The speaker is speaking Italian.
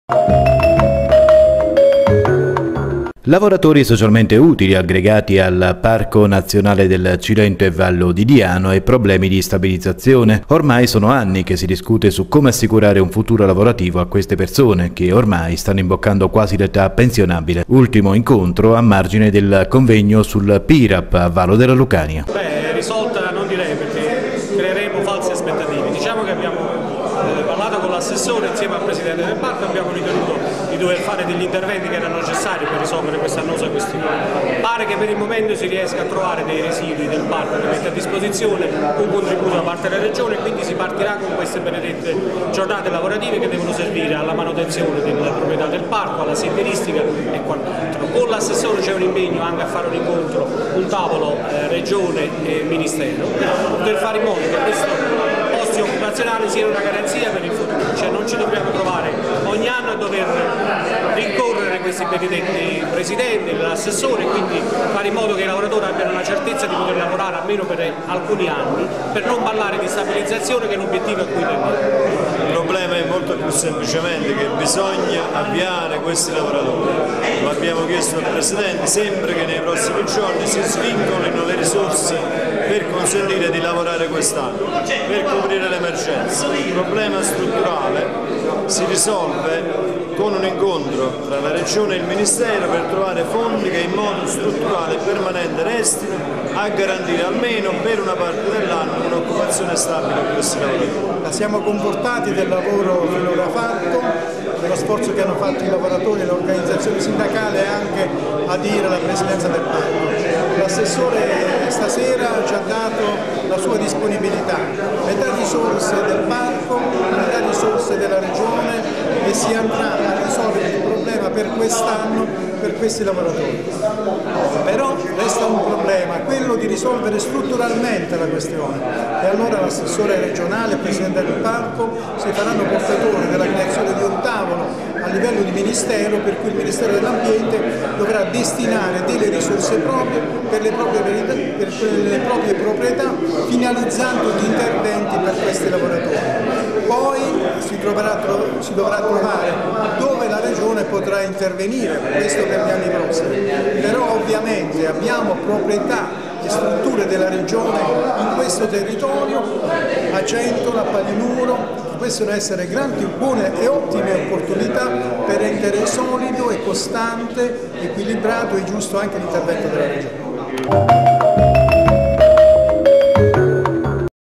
Lavoratori socialmente utili aggregati al Parco Nazionale del Cilento e Vallo di Diano e problemi di stabilizzazione. Ormai sono anni che si discute su come assicurare un futuro lavorativo a queste persone che ormai stanno imboccando quasi l'età pensionabile. Ultimo incontro a margine del convegno sul PIRAP a Vallo della Lucania. Risolta non direi, perché creeremo false aspettative. Diciamo che abbiamo parlato con l'assessore insieme al Presidente del Parco, abbiamo ritenuto di dover fare degli interventi che erano necessari per risolvere questa annosa questione. Pare che per il momento si riesca a trovare dei residui del Parco che mette a disposizione un contributo da parte della Regione, e quindi si partirà con queste benedette giornate lavorative che devono servire alla manutenzione della proprietà del Parco, alla sentieristica e quant'altro. Con l'assessore c'è un impegno anche a fare un incontro, un tavolo Regione e Ministero, per fare in modo che questo posto occupazionale sia una garanzia per il futuro, cioè non ci dobbiamo trovare ogni anno a dover rincorrere questi benedetti presidenti, l'assessore, quindi fare in modo che i lavoratori abbiano la certezza di poter lavorare almeno per alcuni anni, per non parlare di stabilizzazione che è l'obiettivo a cui tendiamo. Il problema è molto più semplicemente che bisogna avviare questi lavoratori. Lo abbiamo chiesto al Presidente, sempre che nei prossimi giorni si svincolino le risorse per consentire di lavorare quest'anno, per coprire l'emergenza. Il problema strutturale si risolve con un incontro tra la Regione e il Ministero per trovare fondi che in modo strutturale e permanente restino a garantire almeno per una parte dell'anno un'occupazione stabile per questi lavoratori. Siamo confortati del lavoro finora fatto, dello sforzo che hanno fatto i lavoratori e l'organizzazione sindacale, e anche a dire la Presidenza del Parco. L'assessore stasera ci ha dato la sua disponibilità, metà risorse del Parco, metà risorse della Regione, e si andrà a risolvere il problema per quest'anno per questi lavoratori. Però resta un problema, quello di risolvere strutturalmente la questione, e allora l'assessore regionale e il Presidente del Parco si faranno portatori della creazione di un tavolo a livello di Ministero, per cui il Ministero dell'Ambiente dovrà destinare delle risorse proprie per le proprie proprietà, finalizzando gli interventi per questi lavoratori. Poi si dovrà trovare dove la Regione potrà intervenire, questo per gli anni prossimi. Però ovviamente abbiamo proprietà e strutture della Regione in questo territorio, a Centola, a Palinuro. Possono essere grandi, buone e ottime opportunità per rendere solido e costante, equilibrato e giusto anche l'intervento della Regione.